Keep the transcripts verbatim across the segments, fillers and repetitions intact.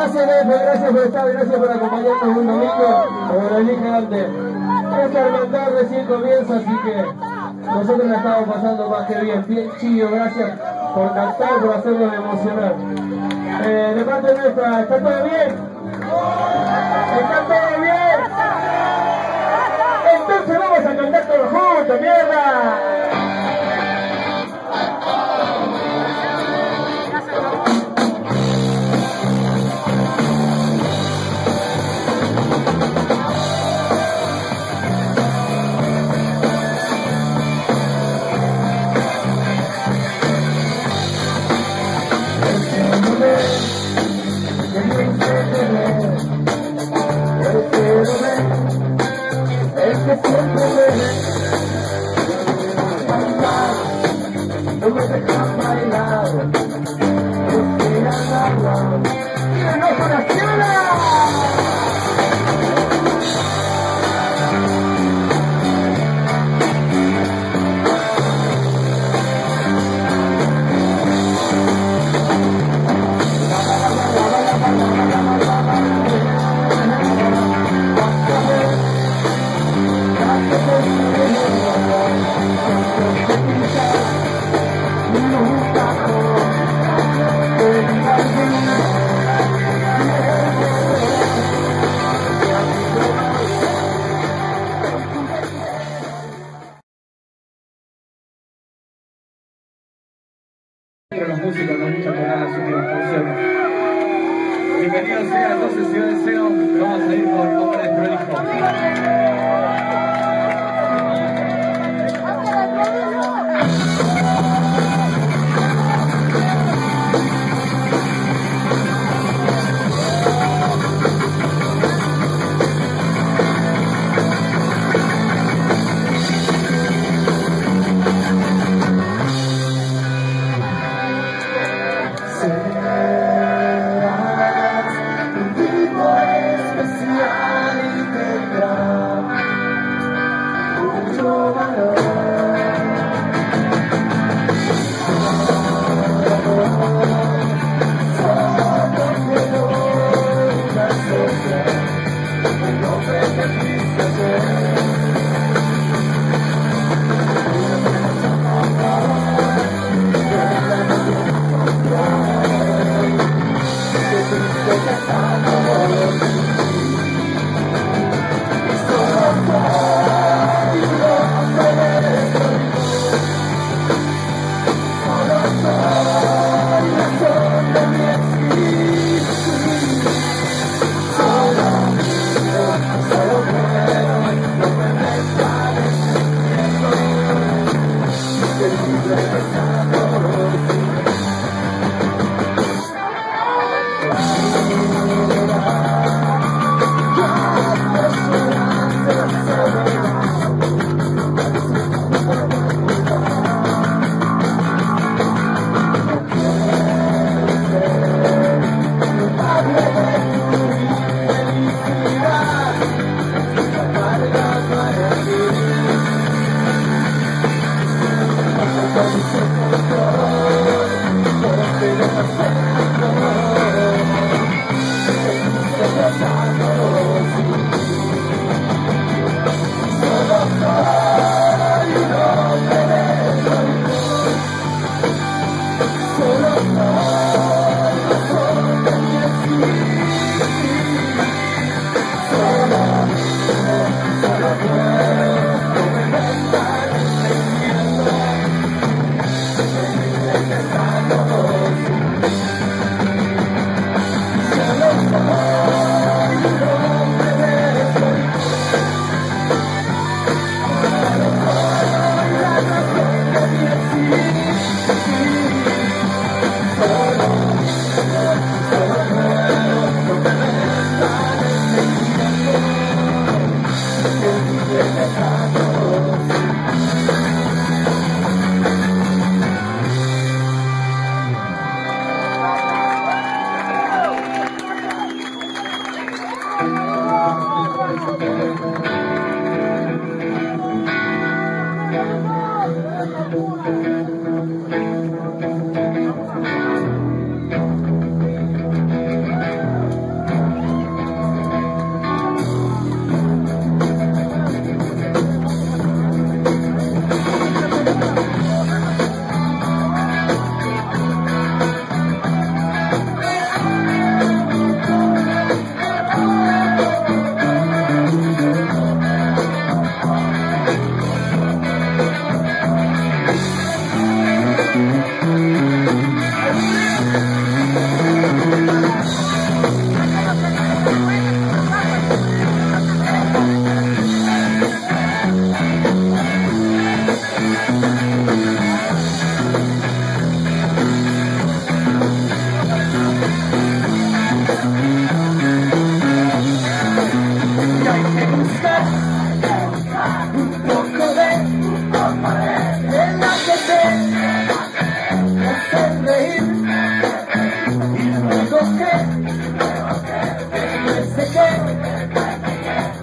Gracias, Nefe, gracias por estar, gracias por acompañarnos un domingo, como lo dije antes. Esta hermandad recién comienza, así que nosotros la estamos pasando más que bien. Bien, Chillo, gracias por cantar, por hacernos emocionar. Eh, de parte nuestra, ¿está todo bien? ¿Está todo bien? Entonces vamos a cantar todos juntos, mierda. Los músicos con mucha tonada sus canciones. Bienvenidos sean a doce Ciudad de Seno. Vamos a ir con Hombres Prolijos.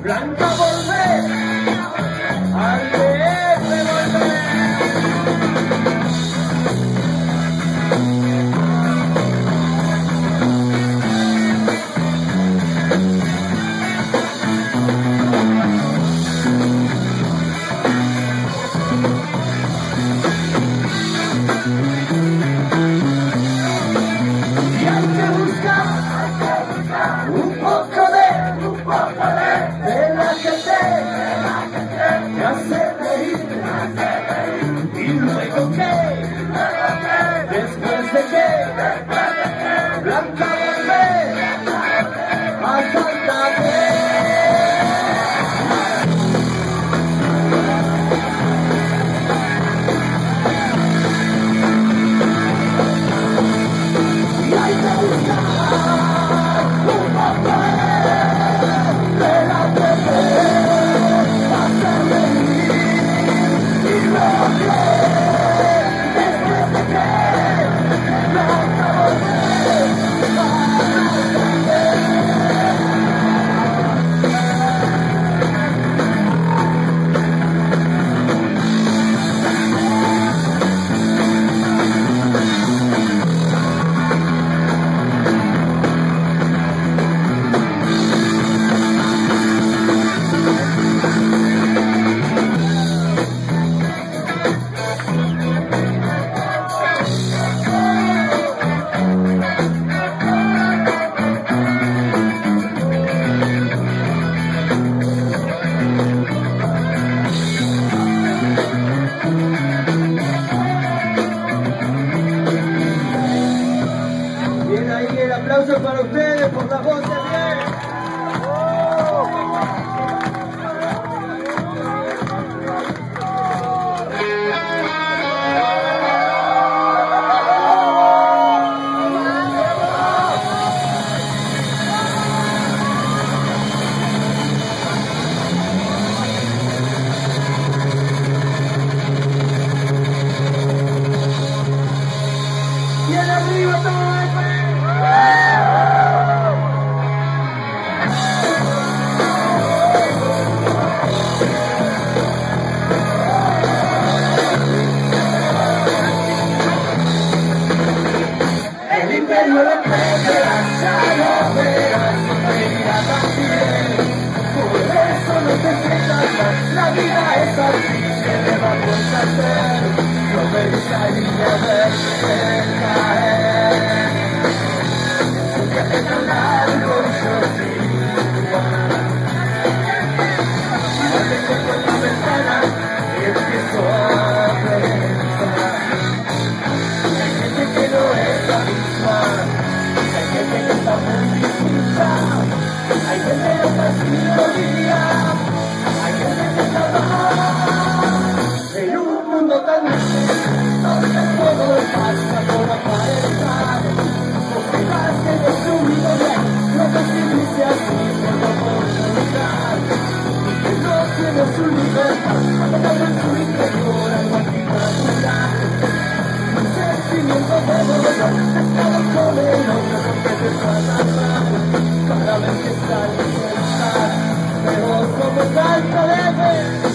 Blanca, volver, al leerme volver. Y hay que buscar un poco de, un poco de, de la gente, me hace reír, y luego que, después de que, Blanca volver a Santander. Y hay que buscar un poco de la gente, hacer reír, y luego que, después de que, Blanca volver a Santander. Bien ahí el aplauso para ustedes por la voz de bien. Bien arriba todo el país. El imperio lo crecerá, ya lo verás, seguirá también. Por eso no te sientas más, la vida es así, ¿qué le vamos a hacer? No pensar y no ver caer. Nunca te cantar orgulloso. Mantente con la ventana y empiezo a pensar. Hay gente que no es la misma, hay gente que está muy distinta, hay gente que está sin rodilla, hay gente que está mal. En un mundo tan donde todo pasa por aparentar, porque más que destruido bien, no decidirse así por oportunidad, y que no tiene su libertad, cuando en su interior algo antinatural. Un sentimiento de dolor, estado con el otro porque te trata mal, cada vez que sales pensar, pero como tanta veces.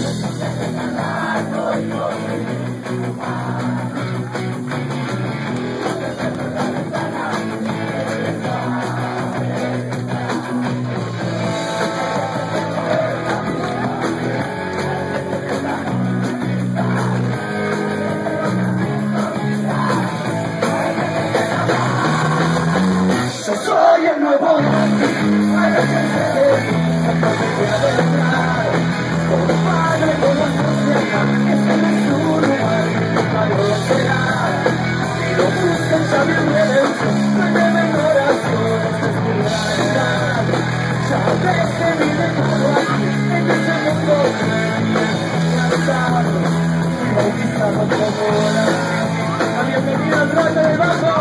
Yo soy el nuevo nazi, a la gente de mí, hasta que voy a entrar. Como padre con la sociedad, este no es su lugar, nunca lo será. Si lo buscan, saben redención, no lleven oraciones, es mi realidad. Ya ves que vive todo aquí, en ese mundo que me ha cansado, y bautizado como nazi. La bienvenida al trote de bajo.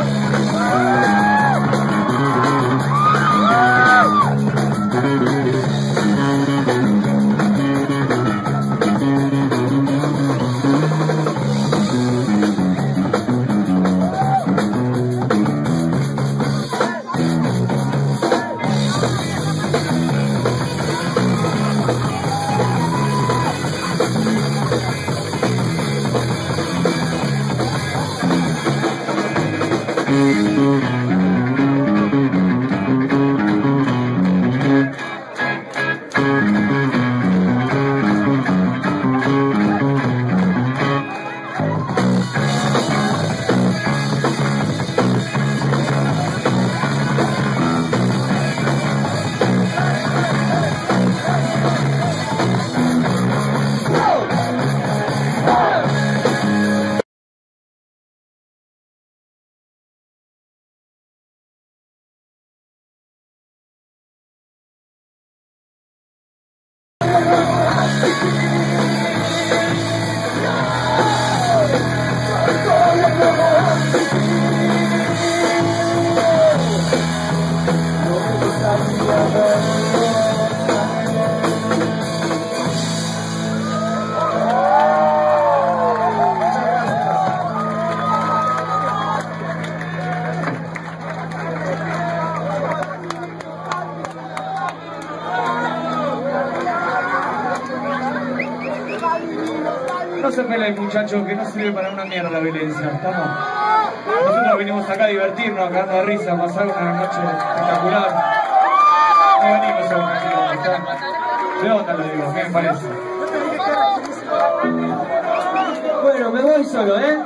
No se peleen, muchachos, que no sirve para una mierda la violencia. Estamos. Nosotros vinimos acá a divertirnos, a cagarnos de risa, a pasar una noche espectacular. No venimos a un quilombo, ¿de dónde lo digo? ¿Qué me parece? Bueno, me voy solo, ¿eh?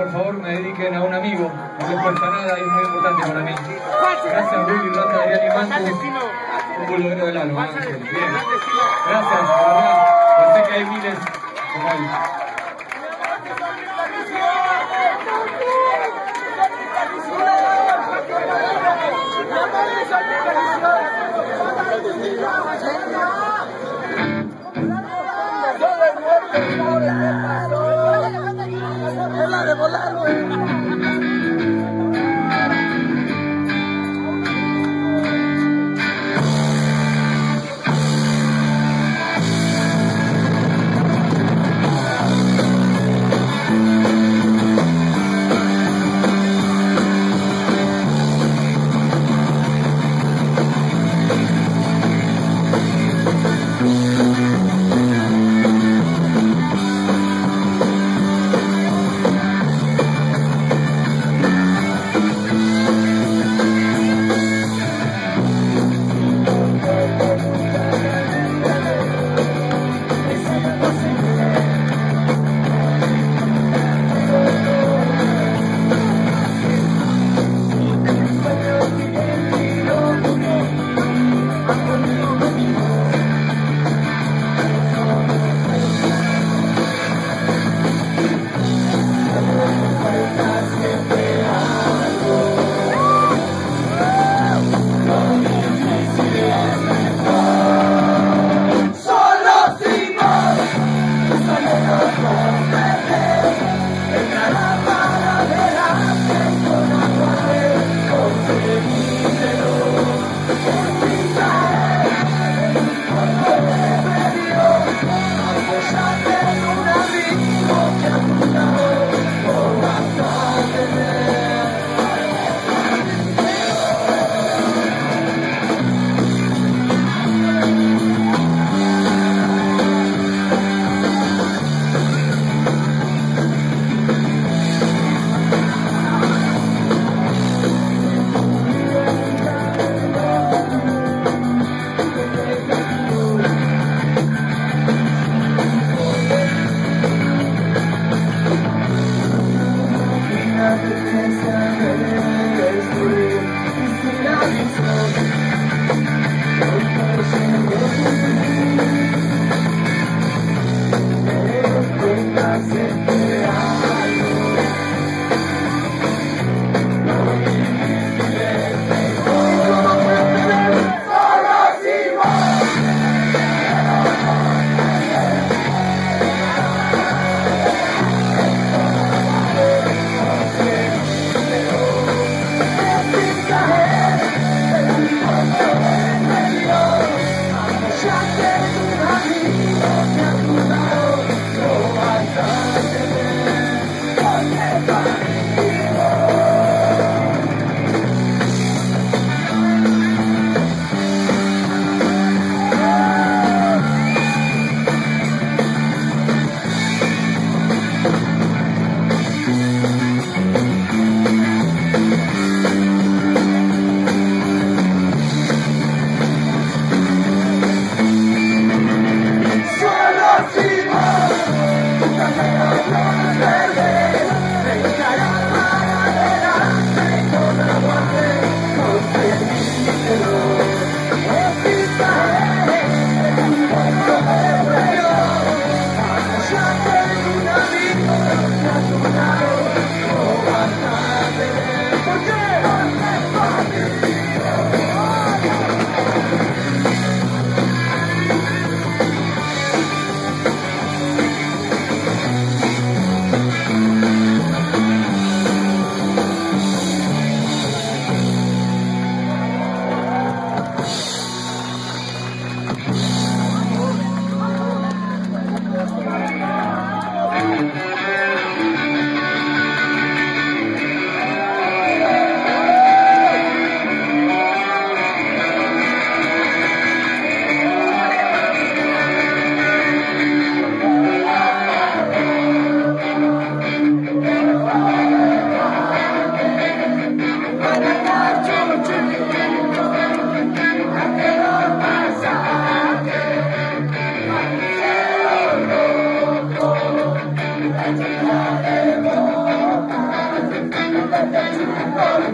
por favor me dediquen a un amigo, no les cuesta nada y es muy importante para mí. Gracias, Willy, Rata, Adrián y Mantu, un bulbero del alma. Bien. Gracias, de verdad, yo sé que hay miles como él. Es la de volar, güey.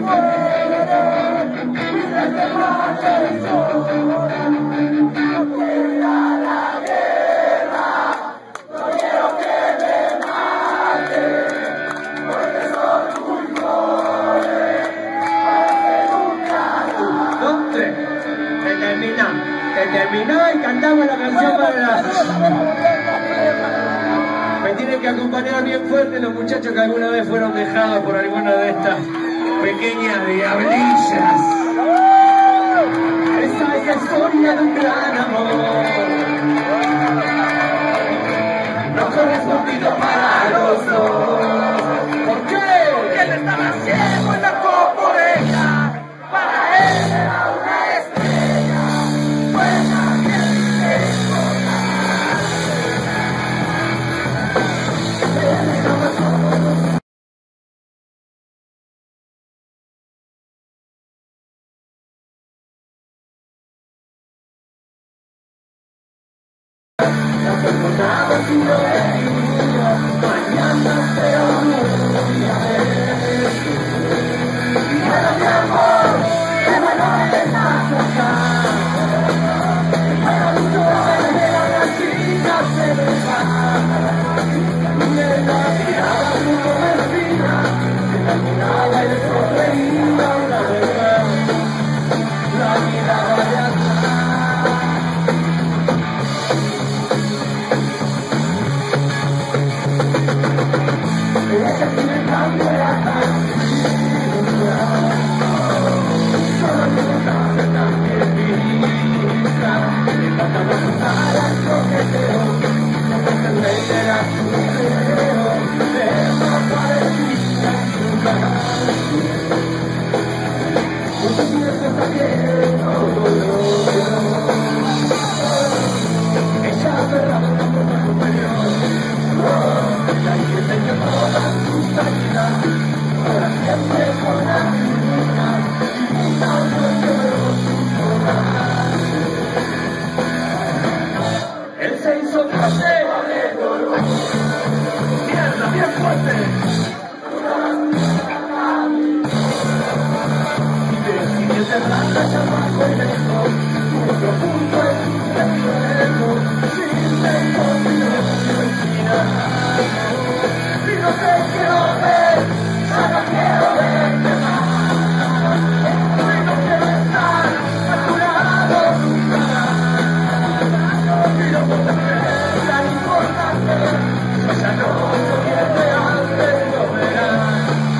Terminó y cantamos la canción para la... Me tienen que acompañar bien fuerte los muchachos que alguna vez fueron dejados por alguna de estas pequeñas diablillas. Esta es la historia de un gran amor, no correspondido para los dos. ¿Por qué? Porque él estaba ciego en la corporella, para él era una estrella. Él se hizo fuerte, mierda, bien fuerte. Y se trata chamaco y lejos, muy profundo es un secreto, sin lejos y no y no te quiero ver, ya no quiero verte más, y no quiero estar a tu lado nunca más, y no puedo creer tan importante, ya no convierte antes lo verás.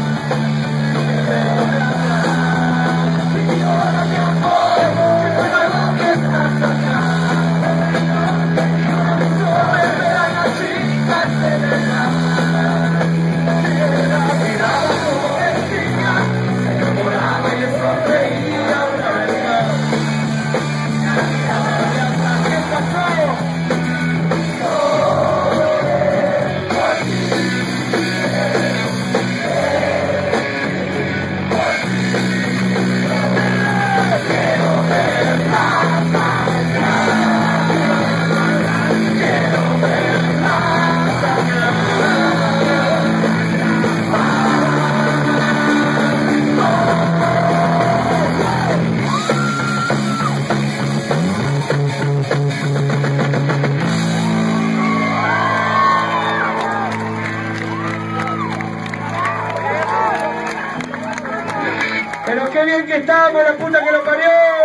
Pero qué bien que estábamos, la puta que lo parió.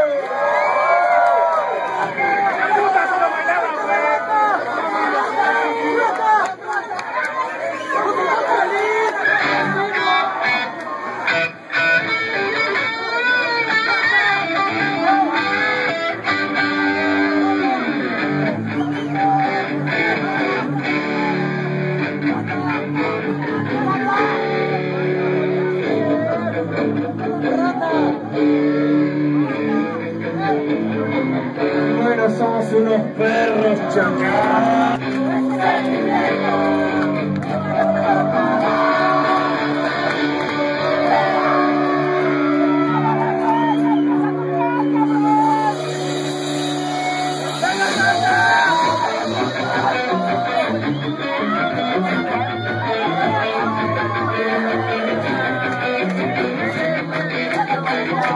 Bueno, somos unos perros chacales.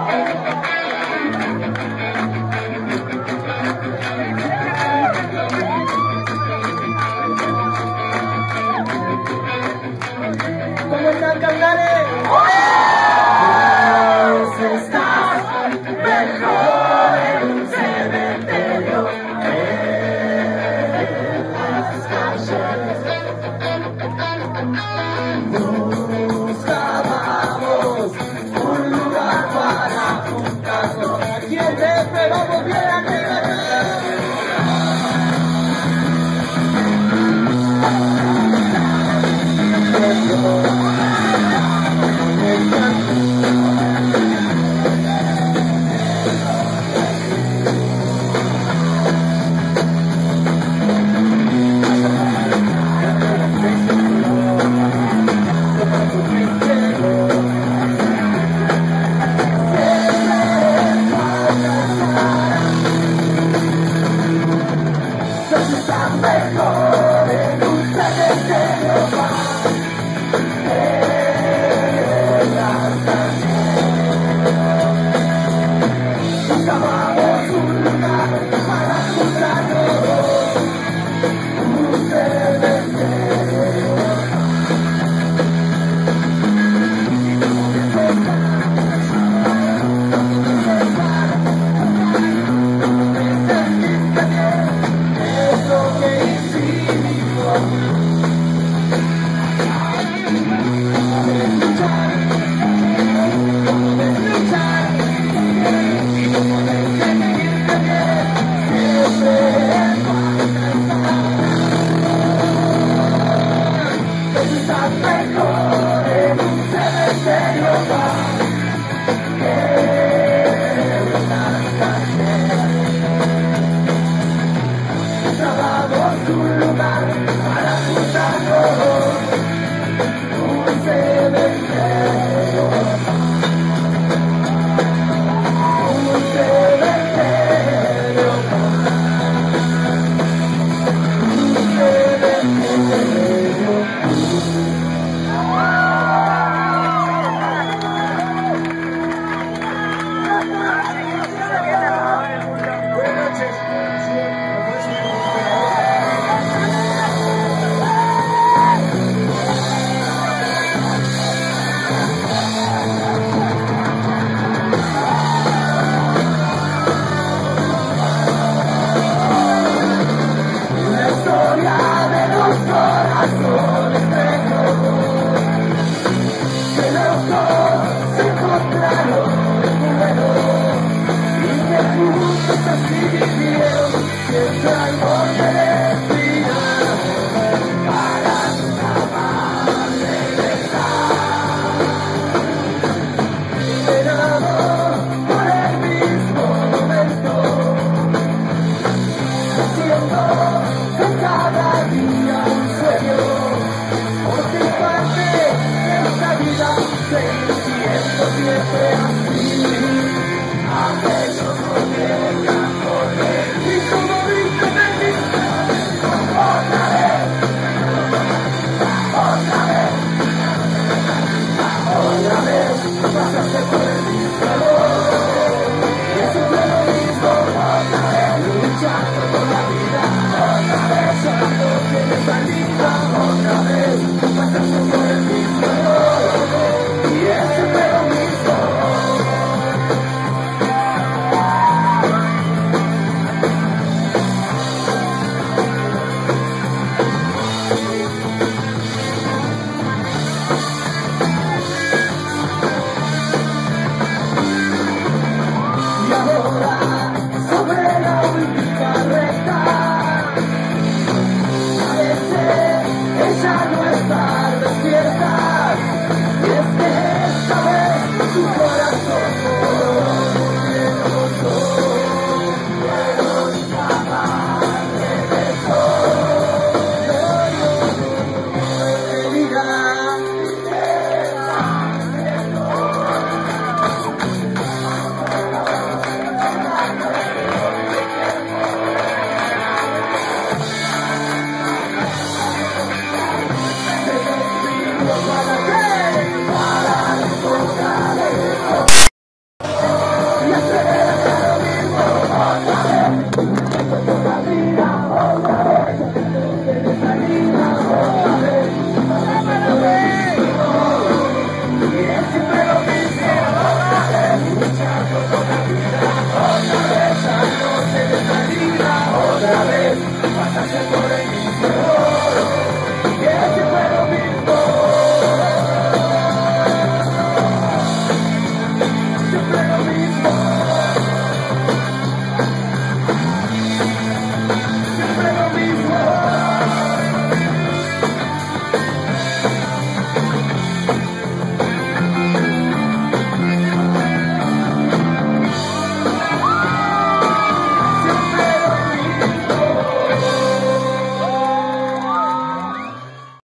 ¿Cómo están, carnales? Estás mejor en un cementerio en las calles. Buscábamos un lugar para juntarnos. Aquí en Tepe vamos bien a Siempre